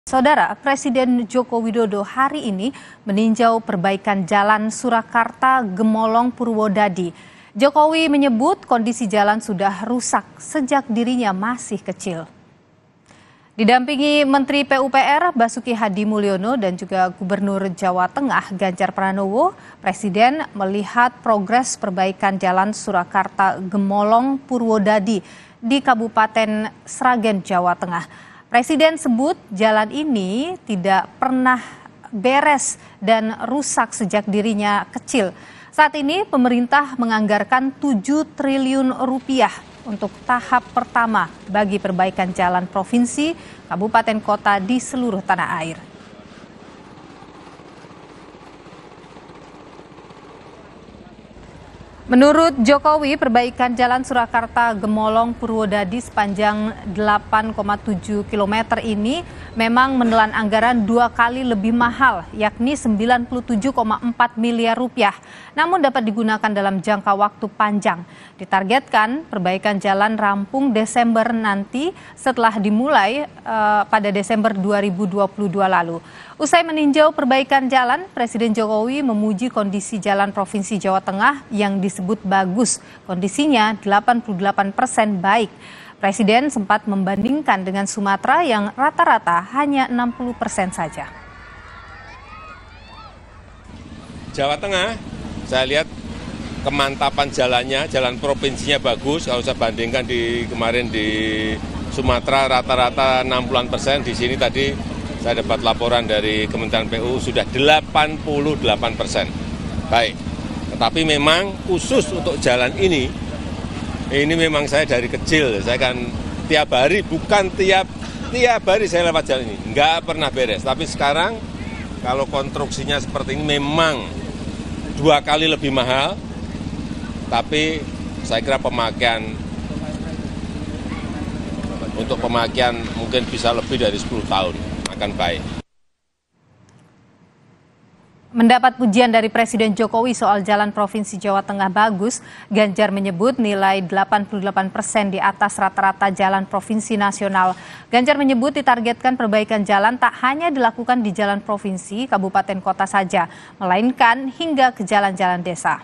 Saudara, Presiden Joko Widodo hari ini meninjau perbaikan jalan Surakarta Gemolong Purwodadi. Jokowi menyebut kondisi jalan sudah rusak sejak dirinya masih kecil. Didampingi Menteri PUPR Basuki Hadi Mulyono dan juga Gubernur Jawa Tengah Ganjar Pranowo, Presiden melihat progres perbaikan jalan Surakarta Gemolong Purwodadi di Kabupaten Sragen, Jawa Tengah. Presiden sebut jalan ini tidak pernah beres dan rusak sejak dirinya kecil. Saat ini pemerintah menganggarkan 7 triliun rupiah untuk tahap pertama bagi perbaikan jalan provinsi, kabupaten kota di seluruh tanah air. Menurut Jokowi, perbaikan jalan Surakarta Gemolong Purwodadi sepanjang 8,7 km ini memang menelan anggaran 2 kali lebih mahal, yakni 97,4 miliar rupiah. Namun dapat digunakan dalam jangka waktu panjang. Ditargetkan perbaikan jalan rampung Desember nanti setelah dimulai pada Desember 2022 lalu. Usai meninjau perbaikan jalan, Presiden Jokowi memuji kondisi jalan Provinsi Jawa Tengah yang disebut bagus. Kondisinya 88% baik. Presiden sempat membandingkan dengan Sumatera yang rata-rata hanya 60% saja. Jawa Tengah, saya lihat kemantapan jalannya, jalan provinsinya bagus. Kalau saya bandingkan kemarin di Sumatera rata-rata 60%, di sini tadi saya dapat laporan dari Kementerian PU sudah 88%. Baik, tetapi memang khusus untuk jalan ini memang saya dari kecil, saya kan tiap hari, bukan tiap hari saya lewat jalan ini, nggak pernah beres. Tapi sekarang kalau konstruksinya seperti ini memang 2 kali lebih mahal, tapi saya kira untuk pemakaian mungkin bisa lebih dari 10 tahun akan baik. Mendapat pujian dari Presiden Jokowi soal jalan Provinsi Jawa Tengah bagus, Ganjar menyebut nilai 88% di atas rata-rata jalan provinsi nasional. Ganjar menyebut ditargetkan perbaikan jalan tak hanya dilakukan di jalan provinsi, kabupaten kota saja, melainkan hingga ke jalan-jalan desa.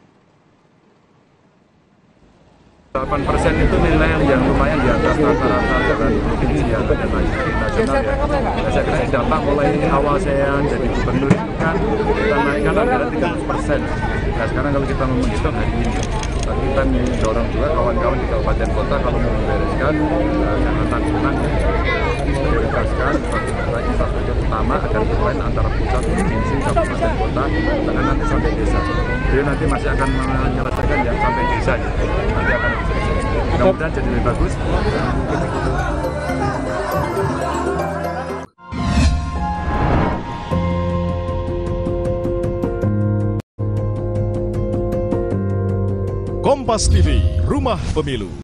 8% itu nilai yang lumayan di atas rata-rata jalan provinsi yang ada nasional ya. Saya kira dampak mulai awal saya jadi gubernur itu kan kita naikkan anggaran 30%. Nah sekarang kalau kita menghitung hari ini, kita mendorong juga kawan-kawan di kabupaten kota kalau mau membereskan jangan tanggungan, prioritaskan lagi strategi utama agar pemain antara pusat, provinsi, kabupaten kota, dengan nanti sampai desa. Jadi nanti masih akan menyelesaikan yang sampai desa. Nanti akan mudah-mudahan jadi lebih bagus. Kompas TV, Rumah Pemilu.